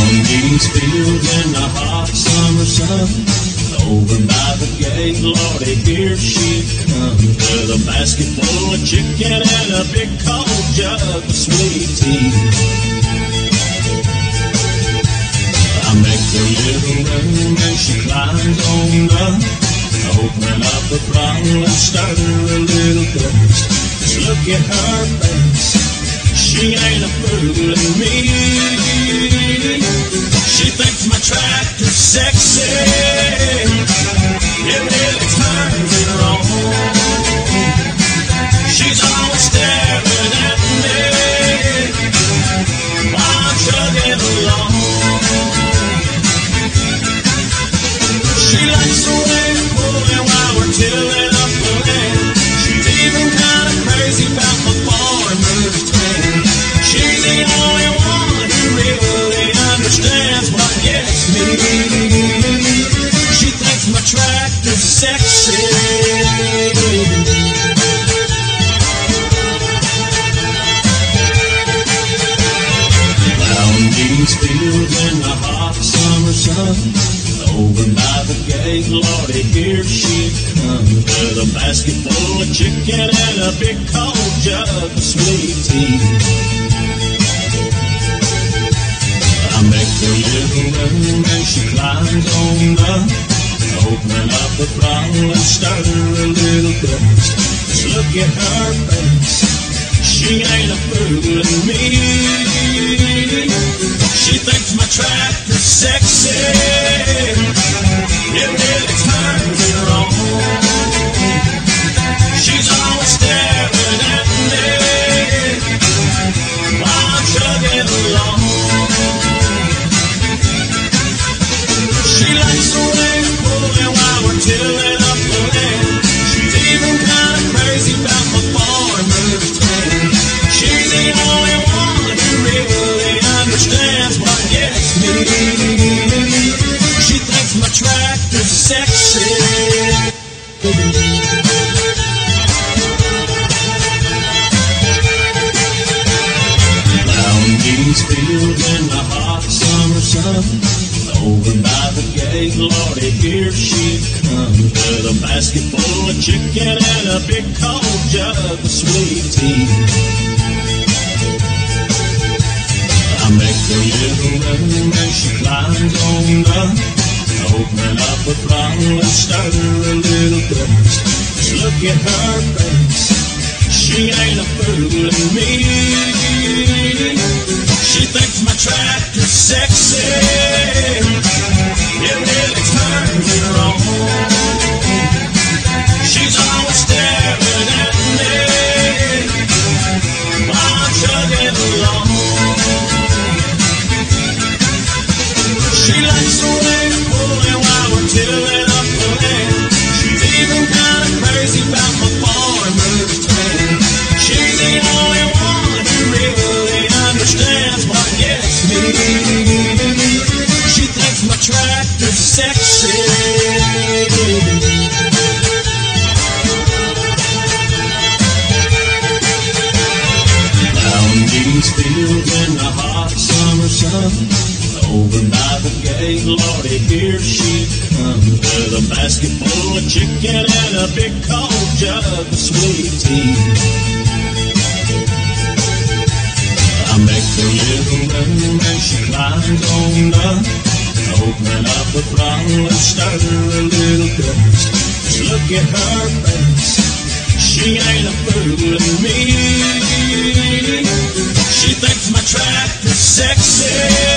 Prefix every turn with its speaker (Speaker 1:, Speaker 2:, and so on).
Speaker 1: Down these fields in the hot summer sun, over by the gate, Lordy, here she comes, with a basket full of chicken and a big cold jug of sweet tea. I make her little room and she climbs on up, open up the throttle and start her a little dust. Just look at her face, she ain't a fooling me. She thinks my tractor's sexy, it really turns her on. She's always staring at me while I'm chugging along. She likes the way we're pulling while we're tilling up the land. She's even kind of crazy about my farmer's tan. She's the only one who really understands what gets me. She thinks my tractor's sexy. Down these fields in the hot summer sun, over by the gate, Lordy, here she comes, with a basket full of chicken and a big cold jug of sweet tea. I make her little room and she climbs on up, open up the throttle and start her a little dust. Just look at her face, she ain't a fooling me. She thinks my tractor's sexy, it really turns her on. She's always staring at me while I'm chugging along. She likes the way we're pulling while we're tilling up the land. She's even kind of crazy about my farmer's tan. She's the only one who really understands what gets me. She thinks my tractor's sexy. Down these fields in the hot summer sun, over by the gate, Lordy, here she comes, with a basket full of chicken and a big cold jug of sweet tea. I make her little room and she climbs on up, open up the throttle and start her a little dust. Just look at her face, she ain't a fooling me. She thinks my tractor's sexy, it really turns her on. She's always staring at me while I'm chugging along. She likes the way we're pulling while we're tilling up the land. She's even kind of crazy about my farmer's tan. She's the only one who really understands what gets me. She thinks my tractor's sexy. Down these fields in the hot summer sun, over by the gate, Lordy, here she comes, with a basket full of chicken and a big cold jug of sweet tea. I make her little room and she climbs on up, open up the throttle and start her a little dust. Just look at her face, she ain't a fooling me. She thinks my tractor's sexy,